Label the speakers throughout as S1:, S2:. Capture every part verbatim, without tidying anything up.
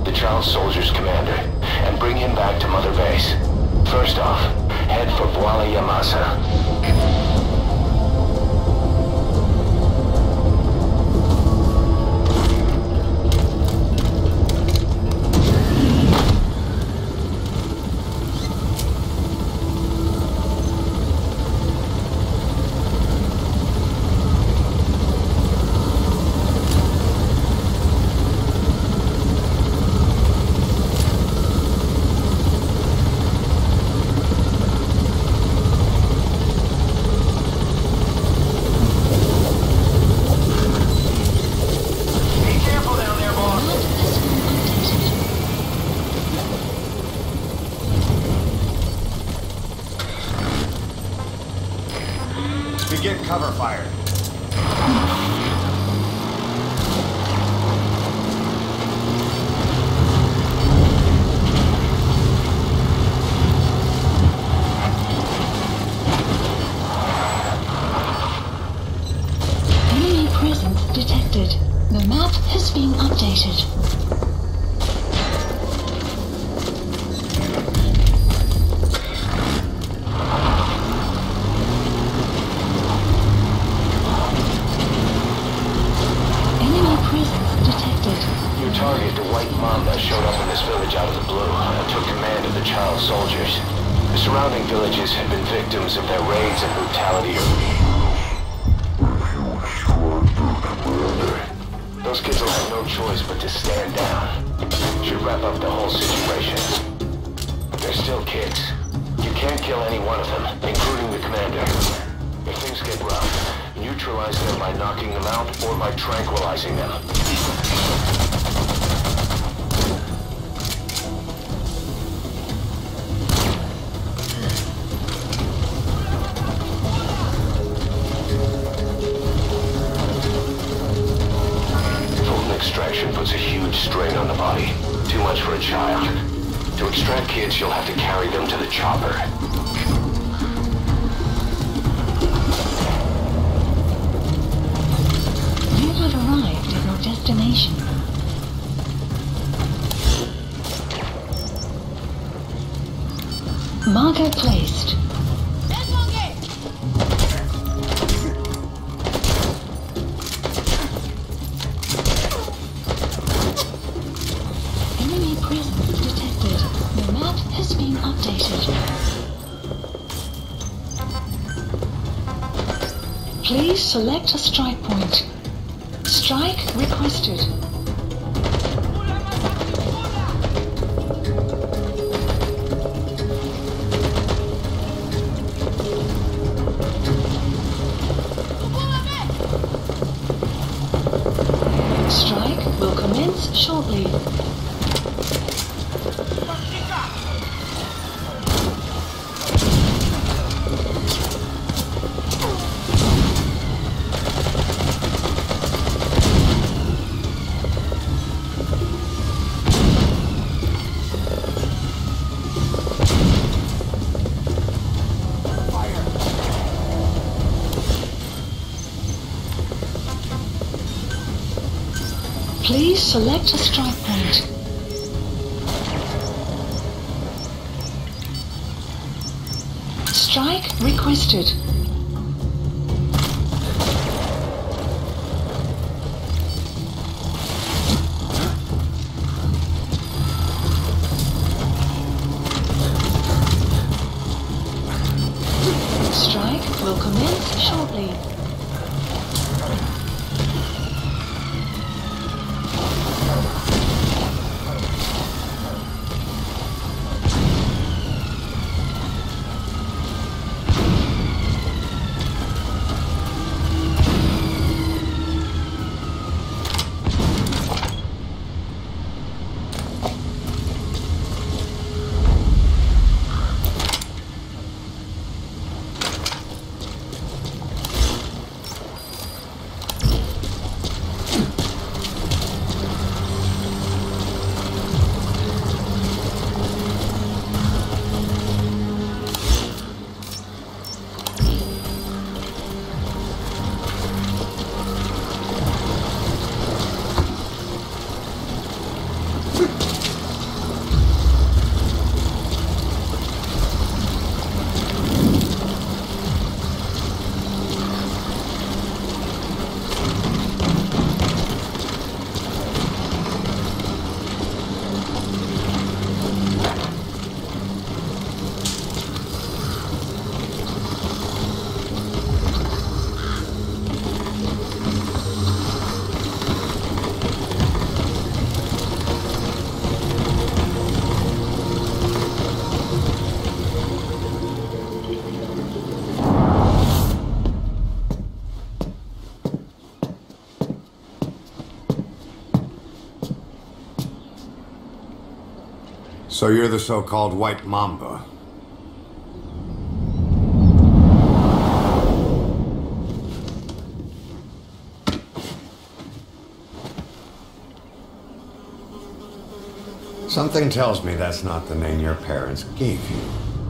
S1: the child soldier's commander, and bring him back to Mother Base. First off, head for Bwala Yamasa.
S2: Begin cover fire.
S3: Enemy presence detected. The map has been updated.
S1: Target the white mom that showed up in this village out of the blue and took command of the child soldiers. The surrounding villages had been victims of their raids and brutality. Those kids will have no choice but to stand down. Should wrap up the whole situation. They're still kids. You can't kill any one of them, including the commander. If things get rough, neutralize them by knocking them out or by tranquilizing them. Extraction puts a huge strain on the body. Too much for a child. To extract kids, you'll have to carry them to the chopper.
S3: You have arrived at your destination. Marker placed. Has been updated. Please select a strike point. Strike requested. Strike will commence shortly. Please select a strike point. Strike requested. Strike will commence shortly.
S2: So you're the so-called White Mamba. Something tells me that's not the name your parents gave you.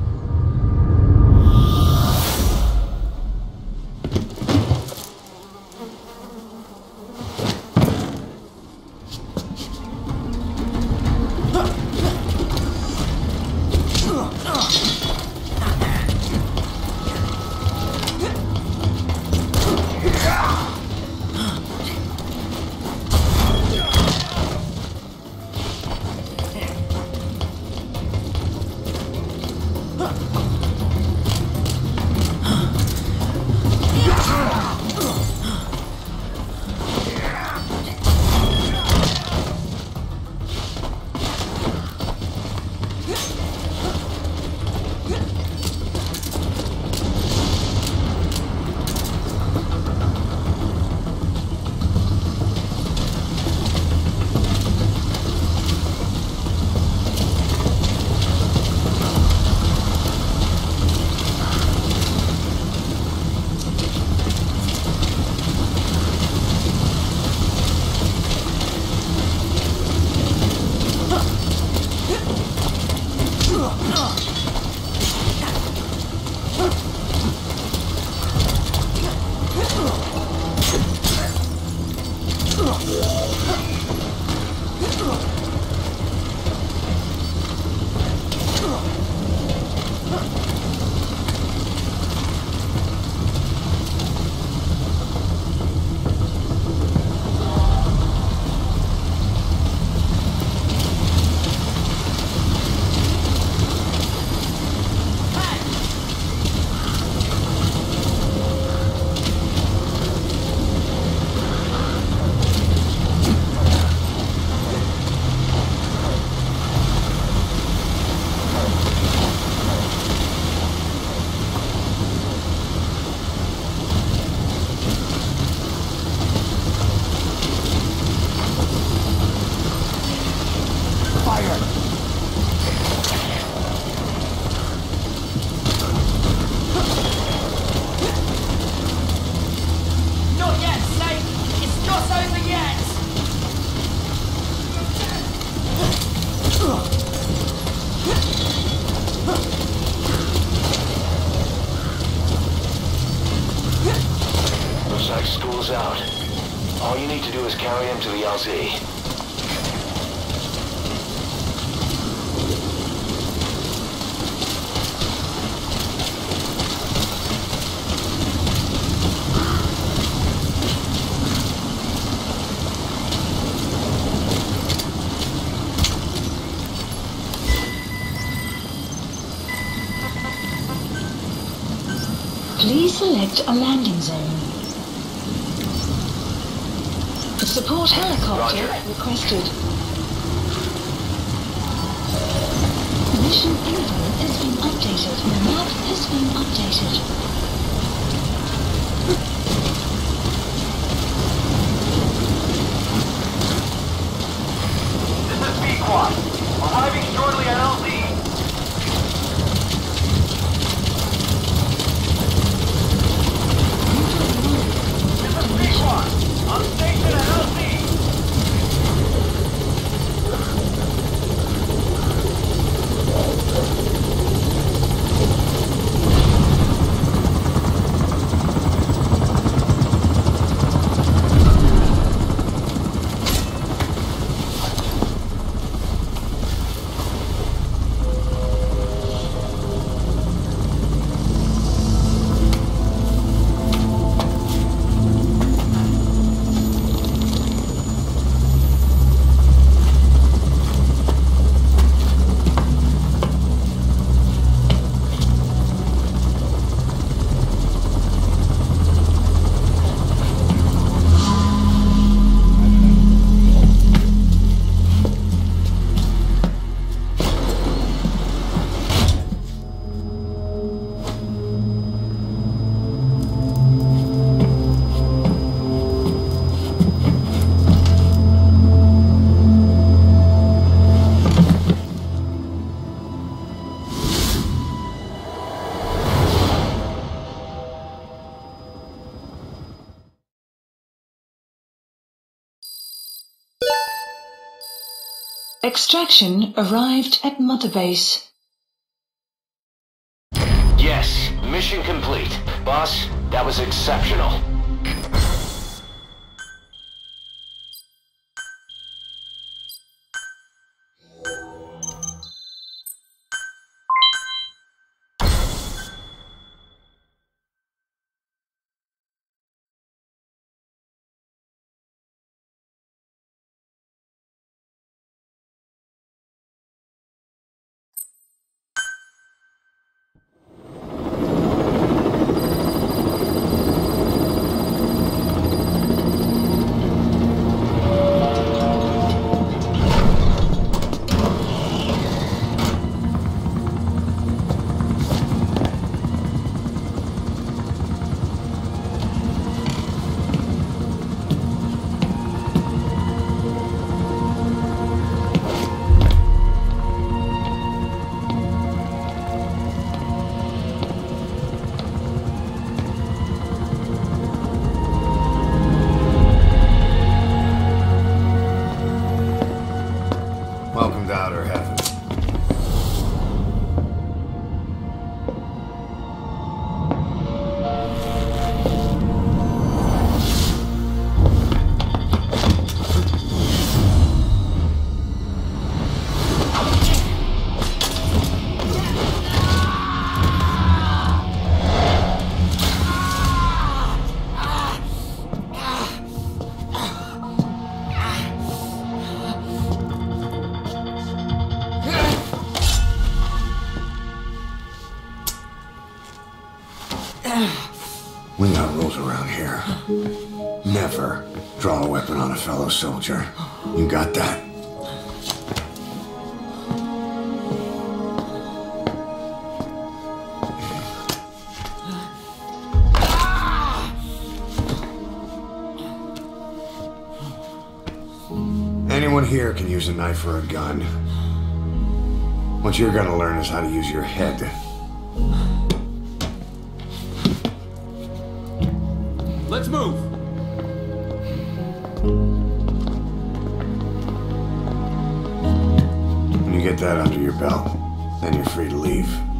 S1: School's out. All you need to do is carry him to the L Z.
S3: Please select a landing zone. Support helicopter
S1: Roger.
S3: requested. Mission info has been updated. Map has been updated.
S4: This is Pequod. Arriving shortly at L Z. This is Pequod. On station at L Z.
S3: Extraction arrived at Mother Base.
S1: Yes, mission complete. Boss, that was exceptional.
S2: Welcome to Outer Heaven. We got rules around here. Never draw a weapon on a fellow soldier. You got that? Anyone here can use a knife or a gun. What you're gonna learn is how to use your head.
S5: Let's move!
S2: When you get that under your belt, then you're free to leave.